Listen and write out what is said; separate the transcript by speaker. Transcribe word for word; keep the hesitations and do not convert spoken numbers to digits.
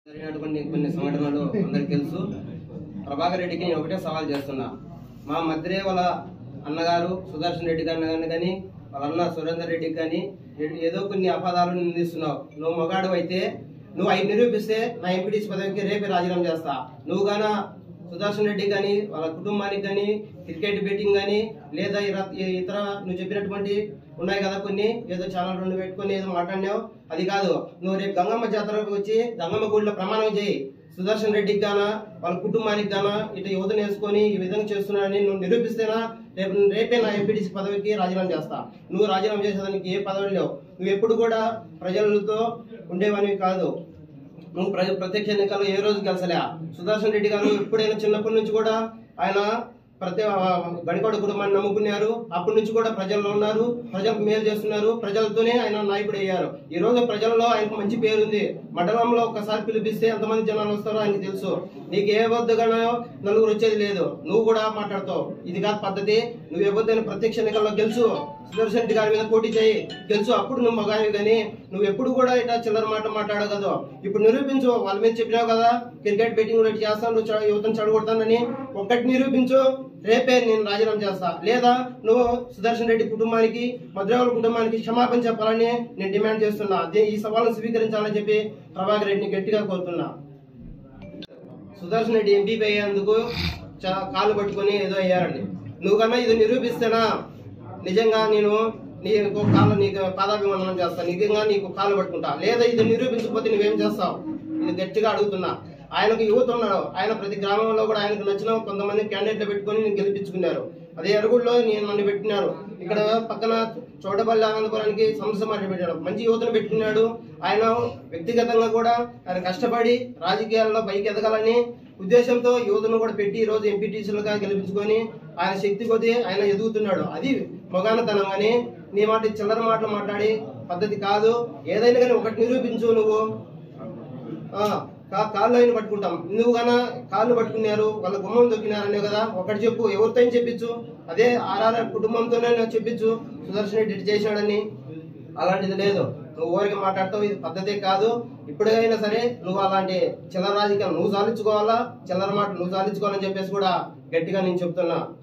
Speaker 1: జరిగినటువంటి కొన్ని సంఘటనలు అందరికీ తెలుసు. ప్రభాకర్ రెడ్డికి నేను ఒకటే సవాల్ చేస్తున్నా. మా మధ్యరే వాళ్ళ అన్నగారు సుదర్శన్ రెడ్డి గారిని కానీ వాళ్ళ అన్న సురేందర్ రెడ్డికి కానీ ఏదో కొన్ని అపదాలు నిందిస్తున్నావు. నువ్వు మొగాడు అయితే నువ్వు అవి నిరూపిస్తే నా ఎంపీటీసీ పదవికి రేపే రాజీనామా చేస్తా. నువ్వు గానా సుదర్శన్ రెడ్డి కానీ వాళ్ళ కుటుంబానికి కానీ క్రికెట్ బెట్టింగ్ కానీ లేదా ఇతర నువ్వు చెప్పినటువంటి ఉన్నాయి కదా కొన్ని ఏదో ఛానల్ రెండు పెట్టుకుని ఏదో మాట్లాడినావు, అది కాదు. నువ్వు రేపు గంగమ్మ జాతరకు వచ్చి గంగమ్మ గుడిలో ప్రమాణం చేయి. సుదర్శన్ రెడ్డికి గానా వాళ్ళ కుటుంబానికి గానా ఇట్లా యువతను వేసుకొని ఈ విధంగా చేస్తున్నానని నువ్వు నిరూపిస్తేనా రేపు రేపే నా ఎంపీటీసీ పదవికి రాజీనామా చేస్తా. నువ్వు రాజీనామా చేసేదానికి ఏ పదవి లేవు. నువ్వు ఎప్పుడు కూడా ప్రజలతో ఉండేవని కాదు. నువ్వు ప్రజ ప్రత్యక్ష ఎన్నికల్లో ఏ రోజు గెలిచలే. సుదర్శన్ రెడ్డి గారు ఎప్పుడైనా చిన్నప్పటి నుంచి కూడా ఆయన ప్రతి గడికోడ కుటుంబాన్ని నమ్ముకున్నారు. అప్పటి నుంచి కూడా ప్రజల్లో ఉన్నారు, ప్రజలకు మేలు చేస్తున్నారు, ప్రజలతోనే ఆయన నాయకుడు అయ్యారు. ఈ రోజు ప్రజల్లో ఆయనకు మంచి పేరుంది. మండలంలో ఒకసారి పిలిపిస్తే ఎంతమంది జనాలు వస్తారో ఆయనకు తెలుసు. నీకు ఏ వద్దగానో నలుగురు వచ్చేది లేదు. నువ్వు కూడా మాట్లాడతావు, ఇది కాదు పద్ధతి. నువ్వు ఎవరిదైనా ప్రత్యక్ష ఎన్నికల్లో గెలుచు, సుదర్శన్ రెడ్డి గారి మీద పోటీ చేయి, గెలుచు. అప్పుడు నువ్వు మగావి. కానీ నువ్వు ఎప్పుడు కూడా ఇట్లా చిల్లర మాట మాట్లాడవు కదా. ఇప్పుడు నిరూపించు. వాళ్ళ మీద చెప్పినావు కదా క్రికెట్ బెట్టింగ్ రేట్ చేస్తాను, యువతను చెడగొడతానని. ఒక్కటి నిరూపించు, రేపే నేను రాజీనామా చేస్తా. లేదా నువ్వు సుదర్శన్ రెడ్డి కుటుంబానికి మద్రావుల కుటుంబానికి క్షమాపణ చెప్పాలని నేను డిమాండ్ చేస్తున్నా. ఈ సవాళ్ళను స్వీకరించాలని చెప్పి ప్రభాకర్ రెడ్డిని గట్టిగా కోరుతున్నా. సుదర్శన్ రెడ్డి ఎంపీ అయ్యేందుకు కాళ్ళు పట్టుకుని ఏదో అయ్యారండి. నువ్వు కన్నా ఇది నిరూపిస్తేనా నిజంగా నేను నీకు కాళ్ళు నీకు పాదాభివందనం చేస్తాను, నిజంగా నీకు కాళ్ళు పట్టుకుంటా. లేదా ఇది నిరూపించకపోతే నువ్వేం చేస్తావు? ఇది గట్టిగా అడుగుతున్నా. ఆయనకు యువత ఉన్నాడు. ఆయన ప్రతి గ్రామంలో కూడా ఆయనకు నచ్చిన కొంతమంది క్యాండిడేట్లు పెట్టుకుని నేను గెలిపించుకున్నారు. అదే అరుగుల్లో నేను నన్ను పెట్టినారు. ఇక్కడ పక్కన చోటపల్లి ఆనందపురానికి సంస్థ పెట్టాడు. మంచి యువతను పెట్టుకున్నాడు. ఆయన వ్యక్తిగతంగా కూడా ఆయన కష్టపడి రాజకీయాల్లో పైకి ఎదగాలని ఉద్దేశంతో యువతను కూడా పెట్టి ఈ రోజు ఎంపీటీసీలుగా గెలిపించుకొని ఆయన శక్తి కొద్దీ ఆయన ఎదుగుతున్నాడు. అది మొగానతనం. అని నీ మాట చిల్లర మాటలు మాట్లాడి పద్ధతి కాదు. ఏదైనా కానీ ఒకటి నిరూపించు. నువ్వు కాళ్ళు అయిన పట్టుకుంటాం. నువ్వు గానా కాళ్ళు పట్టుకున్నారు, వాళ్ళ గుమ్మం దొక్కినారనే కదా. ఒకటి చెప్పు, ఎవరితో చెప్పించు. అదే ఆర్ఆర్ కుటుంబంతోనే చెప్పించు సుదర్శన్ రెడ్డి చేశాడని. అలాంటిది లేదు. నువ్వు ఊరికి మాట్లాడతావు, ఇది పద్ధతే కాదు. ఇప్పుడైనా సరే నువ్వు అలాంటి చిల్లర రాజకీయాలు నువ్వు సాధించుకోవాలా, చిల్లర మాట నువ్వు సాధించుకోవాలని చెప్పేసి కూడా గట్టిగా నేను చెప్తున్నా.